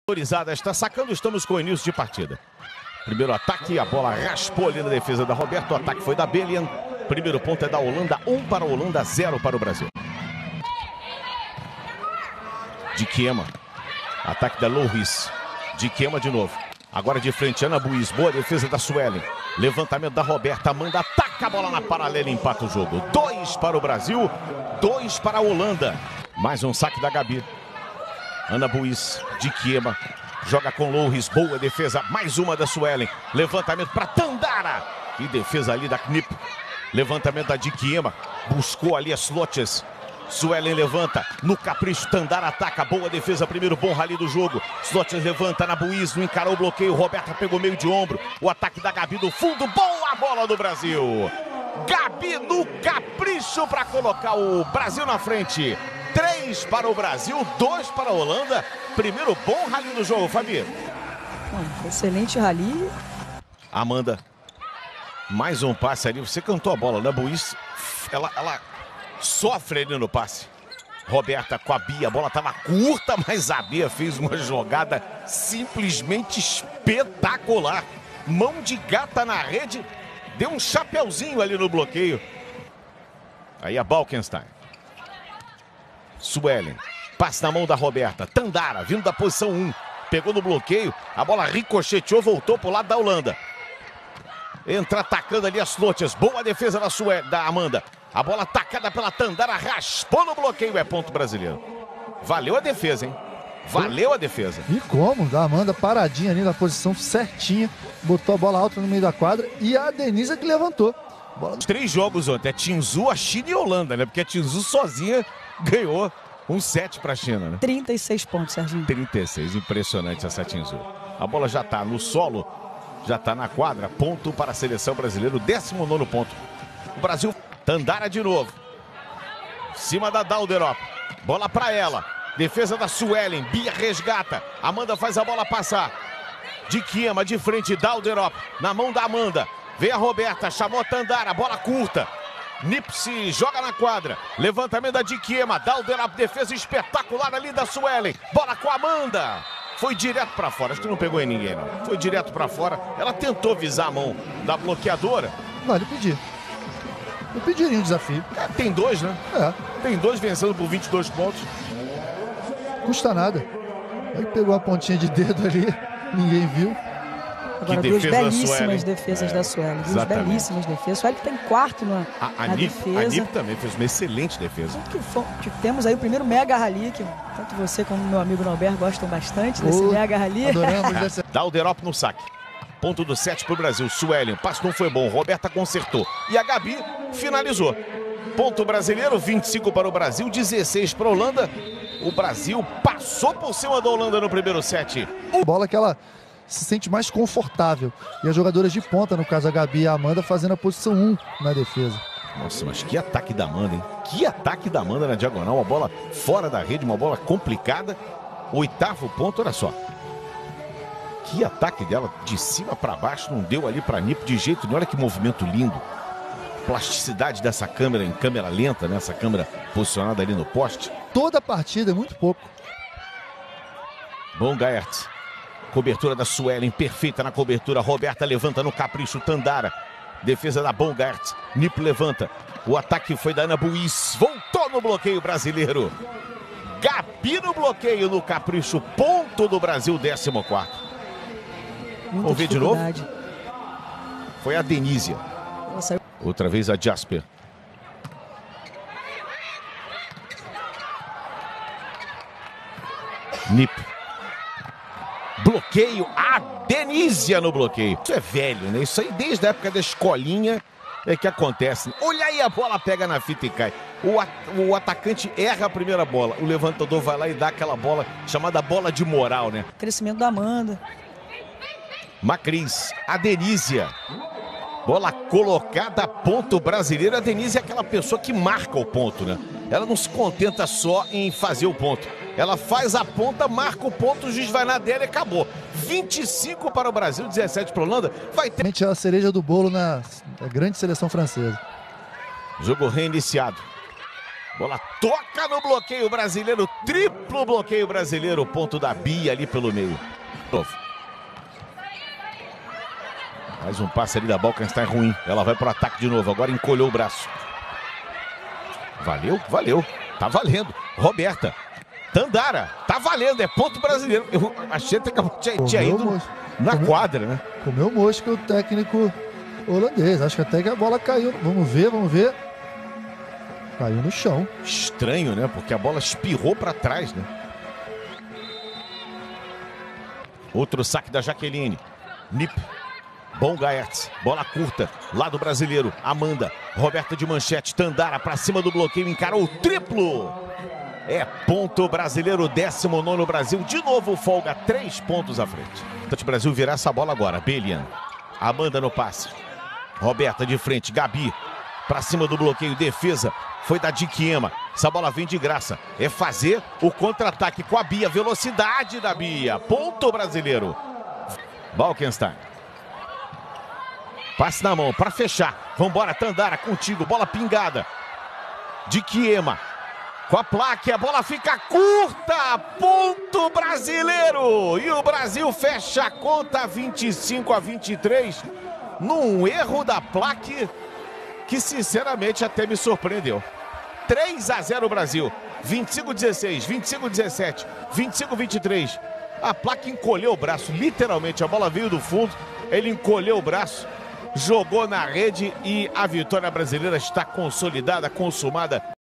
Está sacando, estamos com o início de partida. Primeiro ataque, a bola raspou ali na defesa da Roberto. O ataque foi da Belian. Primeiro ponto é da Holanda, 1 para a Holanda, 0 para o Brasil. Dikema. Ataque da Louris. Dikema de novo. Agora de frente, Ana Buiz. Boa defesa da Suelen. Levantamento da Roberta. Amanda ataca a bola na paralela e empata o jogo. 2 para o Brasil, 2 para a Holanda. Mais um saque da Gabi. Ana Buiz, Dikema, joga com Louris, boa defesa, mais uma da Suelen. Levantamento para Tandara. E defesa ali da Knip. Levantamento da Dikema, buscou ali as Slotes. Suelen levanta, no capricho, Tandara ataca, boa defesa, primeiro bom rally do jogo. Slotes levanta na Buiz, não encarou o bloqueio, Roberta pegou meio de ombro. O ataque da Gabi do fundo, boa bola do Brasil. Gabi no capricho para colocar o Brasil na frente. 3 para o Brasil, 2 para a Holanda. Primeiro bom rally do jogo, Fabi. Excelente rally. Amanda, mais um passe ali. Você cantou a bola, né, Buiz? Ela sofre ali no passe. Roberta com a Bia, a bola estava curta, mas a Bia fez uma jogada simplesmente espetacular. Mão de gata na rede, deu um chapeuzinho ali no bloqueio. Aí a Balkenstein. Suelen, passe na mão da Roberta. Tandara, vindo da posição 1. Pegou no bloqueio, a bola ricocheteou, voltou para o lado da Holanda. Entra atacando ali as Slotes. Boa defesa da Amanda. A bola atacada pela Tandara, raspou no bloqueio, é ponto brasileiro. Valeu a defesa, hein? Valeu a defesa. E como? Da Amanda paradinha ali na posição certinha, botou a bola alta no meio da quadra e a Denise que levantou. Bola... 3 jogos ontem, a Tinzu, a China e a Holanda, né? Porque a Tinzu sozinha ganhou um 7 para a China, né? 36 pontos, Serginho. 36, impressionante essa Tinzu. A bola já está no solo, já está na quadra, ponto para a seleção brasileira, o 19º ponto. O Brasil, Tandara de novo. Cima da Dalderop, bola para ela. Defesa da Suelen, Bia resgata. Amanda faz a bola passar. Dikema de frente, Dalderop, na mão da Amanda. Vem a Roberta, chamou a Tandara, bola curta. Nipsey joga na quadra. Levantamento da Dikema, Dalderop, defesa espetacular ali da Suelen. Bola com a Amanda. Foi direto para fora, acho que não pegou em ninguém, não. Foi direto para fora. Ela tentou visar a mão da bloqueadora. Vale pedir. Eu pediria um desafio. Tem 2, né? Tem 2 vencendo por 22 pontos. Custa nada. Aí pegou a pontinha de dedo ali, ninguém viu. Agora, duas belíssimas defesas da Suelen. Duas belíssimas defesas. Suelen que está em quarto na defesa. A Nip também fez uma excelente defesa. Temos aí o primeiro mega rally, que tanto você como meu amigo Norberto gostam bastante desse mega rally. Adoramos. Dalderop no saque. Ponto do 7 para o Brasil. Suelen, passo não foi bom. Roberta consertou. E a Gabi finalizou. Ponto brasileiro, 25 para o Brasil, 16 para a Holanda. O Brasil passou por cima da Holanda no primeiro set. Bola que ela se sente mais confortável. E as jogadoras de ponta, no caso a Gabi e a Amanda, fazendo a posição 1 na defesa. Nossa, mas que ataque da Amanda, hein? Que ataque da Amanda na diagonal. Uma bola fora da rede, uma bola complicada. 8º ponto, olha só. Que ataque dela, de cima para baixo, não deu ali para Nip de jeito nenhum. Olha que movimento lindo. Plasticidade dessa câmera em câmera lenta, né? Essa câmera posicionada ali no poste. Toda a partida é muito pouco. Bom Gaert. Cobertura da Suelen, perfeita na cobertura. Roberta levanta no capricho, Tandara. Defesa da Bongart. Nip levanta. O ataque foi da Ana Buiz. Voltou no bloqueio brasileiro. Gabi no bloqueio no capricho. Ponto do Brasil, 14º. Vamos ver de novo. Foi a Denísia. Outra vez a Jasper. Nip. Bloqueio, a Denísia no bloqueio. Isso é velho, né? Isso aí desde a época da escolinha é que acontece. Olha aí, a bola pega na fita e cai. O atacante erra a primeira bola. O levantador vai lá e dá aquela bola chamada bola de moral, né? Crescimento da Amanda. Macris, a Denísia. Bola colocada, ponto brasileiro. A Denise é aquela pessoa que marca o ponto, né? Ela não se contenta só em fazer o ponto. Ela faz a ponta, marca o ponto, o juiz vai na dela e acabou. 25 para o Brasil, 17 para a Holanda. Vai ter... a cereja do bolo na grande seleção francesa. Jogo reiniciado. Bola toca no bloqueio brasileiro, triplo bloqueio brasileiro, ponto da Bia ali pelo meio. Mais um passe ali da Balkenstein ruim, ela vai para o ataque de novo, agora encolheu o braço. Valeu, valeu, tá valendo. Roberta, Tandara, tá valendo, é ponto brasileiro. Eu achei até que tinha ido na quadra, né? Comeu mosca o técnico holandês, acho que até que a bola caiu. Vamos ver. Caiu no chão. Estranho, né? Porque a bola espirrou para trás, né? Outro saque da Jaqueline. Nip. Bom Gaertz. Bola curta. Lado brasileiro. Amanda. Roberta de manchete. Tandara para cima do bloqueio. Encarou o triplo. É ponto brasileiro. 19º Brasil. De novo folga. 3 pontos à frente. O Brasil virar essa bola agora. Belian. Amanda no passe. Roberta de frente. Gabi. Para cima do bloqueio. Defesa. Foi da Diquiema. Essa bola vem de graça. É fazer o contra-ataque com a Bia. Velocidade da Bia. Ponto brasileiro. Balkenstein. Passe na mão para fechar. Vambora, Tandara, contigo. Bola pingada. Diquiema. Com a placa. A bola fica curta. Ponto brasileiro. E o Brasil fecha a conta 25-23. Num erro da placa que sinceramente até me surpreendeu. 3-0 Brasil, 25-16, 25-17, 25-23. A placa encolheu o braço, literalmente, a bola veio do fundo, ele encolheu o braço, jogou na rede e a vitória brasileira está consolidada, consumada.